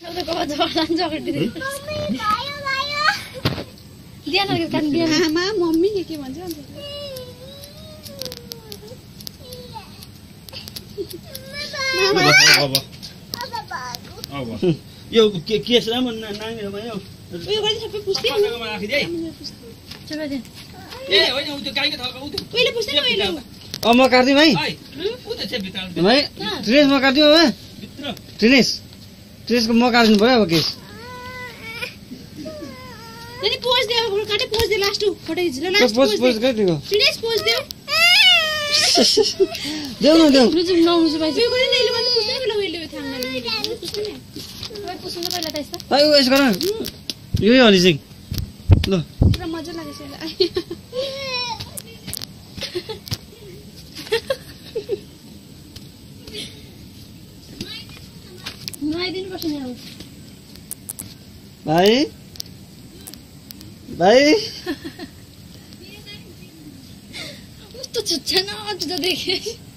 mummy के भन्छ यो केस राम्रो नाङ्गेर भयो उयो गरि सबै पुस्दै खानामा राखिदे है चला दे ए होइन उ त्यो गाईको थलको उ त्यो उहिले पुस्दैन उहिले म काट्दिम है है उ त छ भित्र भाइ ट्रेस म काट्दिम है भित्र ट्रेसको म काट्नु पर्यो अब केस अनि पोज दे काटे पोज दे लास्ट फोटो खिच्न लास्ट पोज काटेको ट्रेस पोज दे देऊ न देऊ रुजुम नउजु भाइ उयो गरि नैले भने पुस्दैन बेला उहिले थाङ्ना उहिले पुस्दैन भाइ पुस्नु पहिला त यस्तो भाइ उ यस गर यो हली चाहिँ ल पुरा मजा लाग्छ यसलाई नुहाइदिनु पर्छ नि अब भाइ तो छुच्छा न अझ देखे